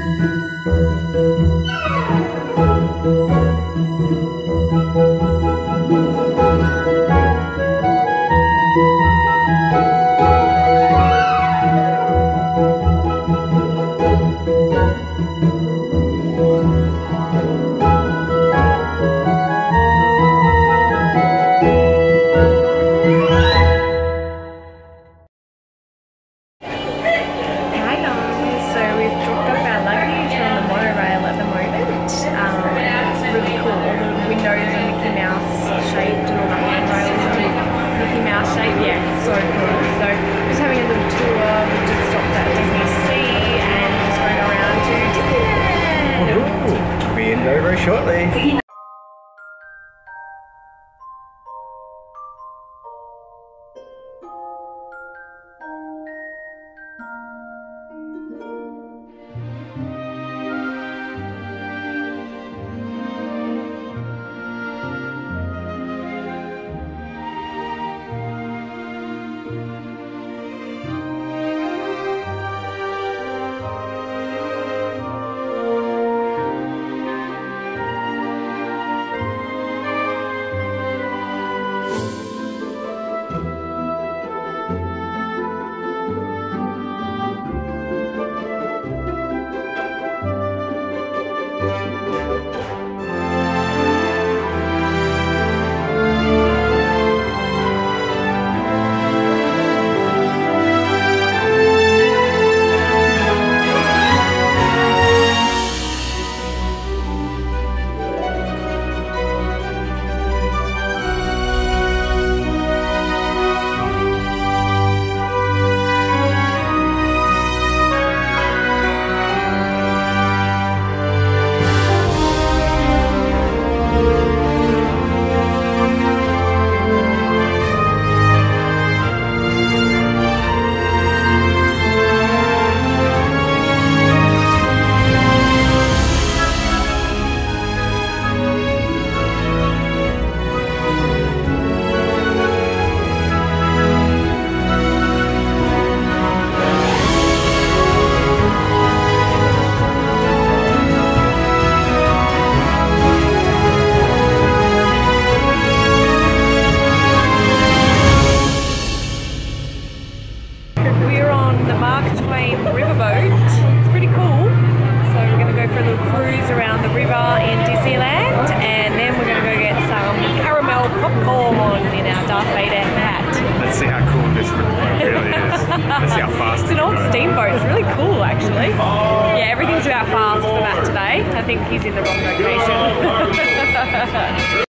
Very shortly. Let's see how fast it's an old steamboat. It's really cool, actually. Yeah, everything's about fast for Matt today. I think he's in the wrong location.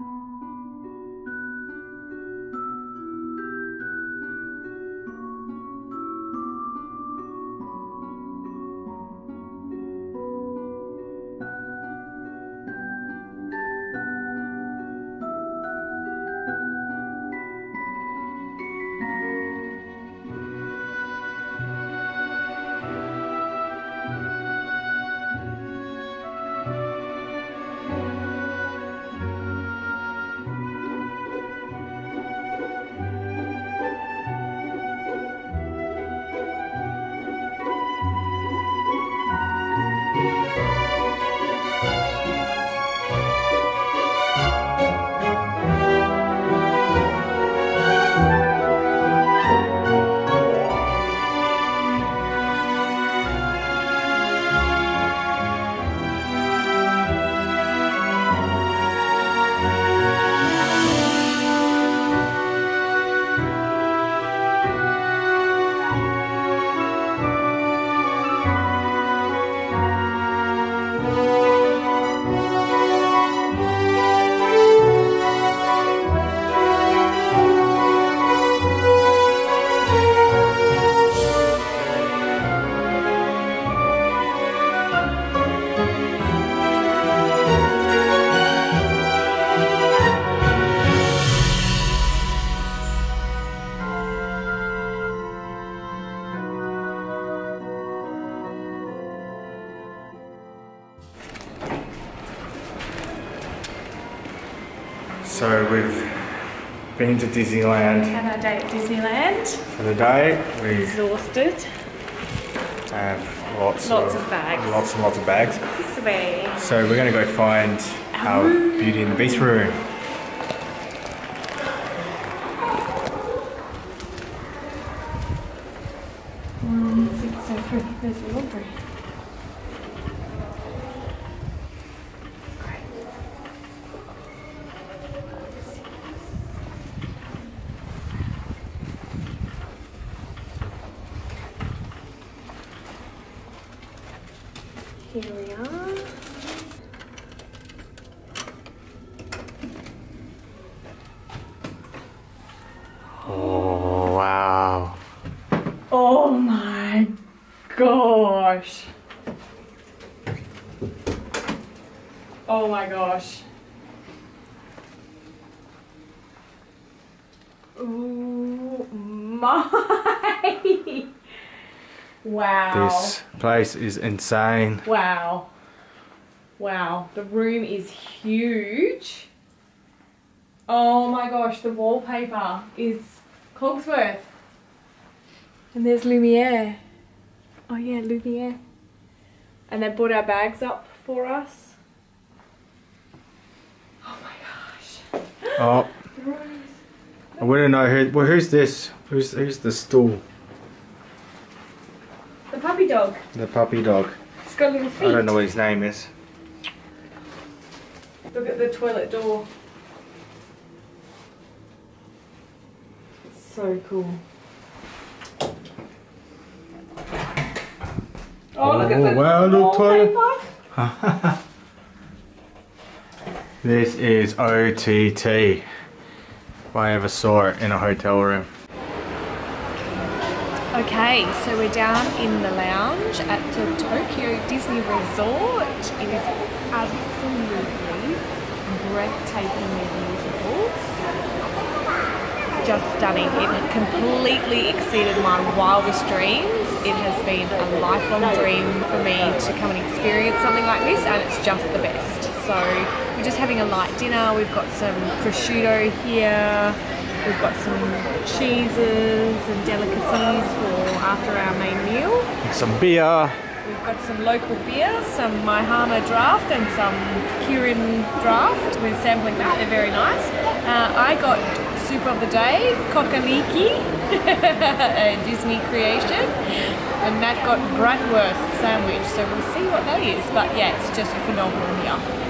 So we've been to Disneyland. Had our day at Disneyland. For the day. We're exhausted. have lots of bags. Lots and lots of bags. This way. So we're gonna go find our Beauty and the Beast room. There's the laundry. Here we are. Oh wow. Oh my gosh. Oh my gosh. Oh my. Wow. This place is insane. Wow. Wow. The room is huge. Oh my gosh, the wallpaper is Cogsworth. And there's Lumiere. Oh yeah, Lumiere. And they brought our bags up for us. Oh my gosh. Oh. I want to know who's this? Who's the stool? The puppy dog. The puppy dog. It's got little feet. I don't know what his name is. Look at the toilet door. It's so cool. Oh, look at the wow, little toilet. wallpaper. This is OTT. If I ever saw it in a hotel room. Okay, so we're down in the lounge at the Tokyo Disney Resort. It is absolutely breathtakingly beautiful. It's just stunning. It completely exceeded my wildest dreams. It has been a lifelong dream for me to come and experience something like this, and it's just the best. So we're just having a light dinner. We've got some prosciutto here. We've got some cheeses and delicacies for after our main meal. Some beer. We've got some local beer, some Maihama draft and some Kirin draft. We're sampling that, they're very nice. I got soup of the day, kokaliki, a Disney creation. And Matt got bratwurst sandwich, so we'll see what that is. But yeah, it's just phenomenal here.